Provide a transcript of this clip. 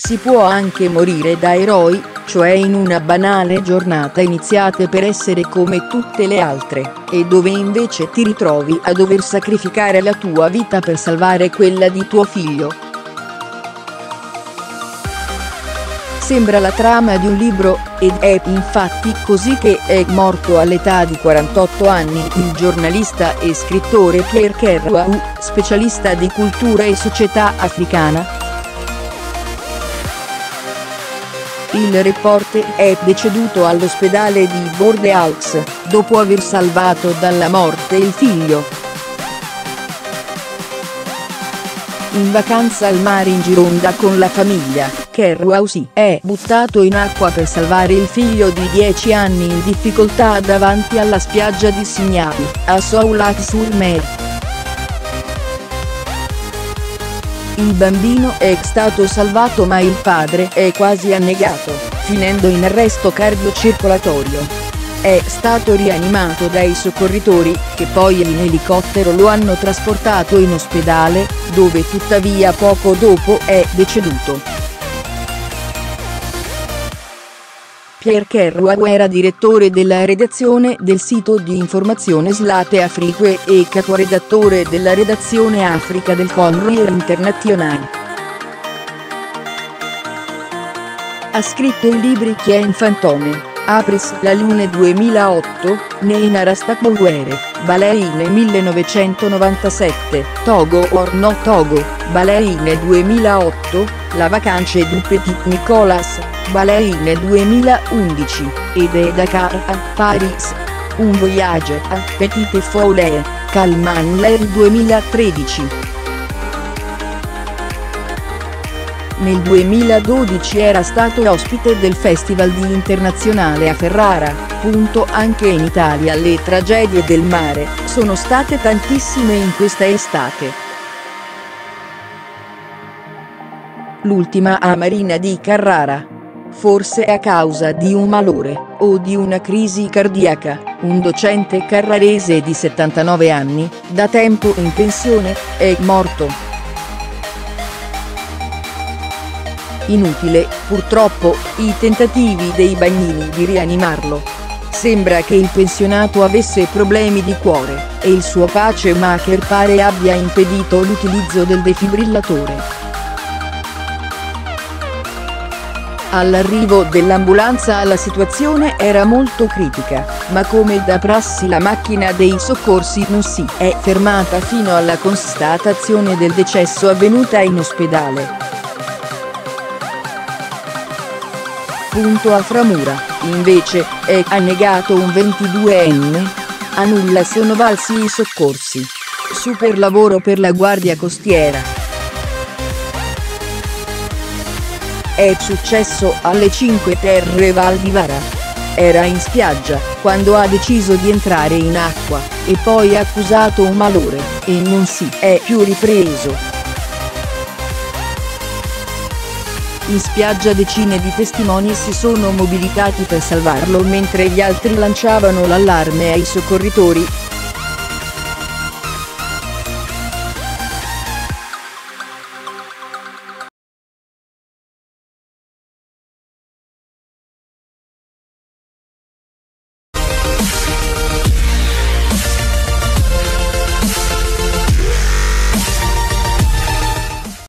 Si può anche morire da eroi, cioè in una banale giornata iniziate per essere come tutte le altre, e dove invece ti ritrovi a dover sacrificare la tua vita per salvare quella di tuo figlio. Sembra la trama di un libro, ed è infatti così che è morto all'età di 48 anni il giornalista e scrittore Pierre Kerouac, specialista di cultura e società africana. Il reporter è deceduto all'ospedale di Bordeaux, dopo aver salvato dalla morte il figlio. In vacanza al mare in Gironda con la famiglia, Kerouac si è buttato in acqua per salvare il figlio di 10 anni in difficoltà davanti alla spiaggia di Signavi, a Soulac-sur-Mer. Il bambino è stato salvato ma il padre è quasi annegato, finendo in arresto cardiocircolatorio. È stato rianimato dai soccorritori, che poi in elicottero lo hanno trasportato in ospedale, dove tuttavia poco dopo è deceduto. Pierre Kerouac era direttore della redazione del sito di informazione Slate Afrique e caporedattore della redazione Africa del Corriere Internazionale. Ha scritto i libri Chi è in fantôme, Apres la lune 2008, Neina Rastakbouere, Baleine 1997, Togo or no Togo, Baleine 2008, La vacanze du Petit Nicolas, Baleine 2011, ed è Dakar a Paris. Un voyage a Petite Folie, Calman Ler 2013. Nel 2012 era stato ospite del Festival di Internazionale a Ferrara. Anche in Italia le tragedie del mare sono state tantissime in questa estate. L'ultima a Marina di Carrara. Forse a causa di un malore, o di una crisi cardiaca, un docente carrarese di 79 anni, da tempo in pensione, è morto. Inutile, purtroppo, i tentativi dei bagnini di rianimarlo. Sembra che il pensionato avesse problemi di cuore, e il suo pacemaker pare abbia impedito l'utilizzo del defibrillatore. All'arrivo dell'ambulanza la situazione era molto critica, ma come da prassi la macchina dei soccorsi non si è fermata fino alla constatazione del decesso avvenuta in ospedale. A Framura, invece, è annegato un 22enne. A nulla sono valsi i soccorsi. Super lavoro per la Guardia Costiera. È successo alle Cinque Terre Val di Vara. Era in spiaggia, quando ha deciso di entrare in acqua, e poi ha accusato un malore, e non si è più ripreso. In spiaggia decine di testimoni si sono mobilitati per salvarlo mentre gli altri lanciavano l'allarme ai soccorritori,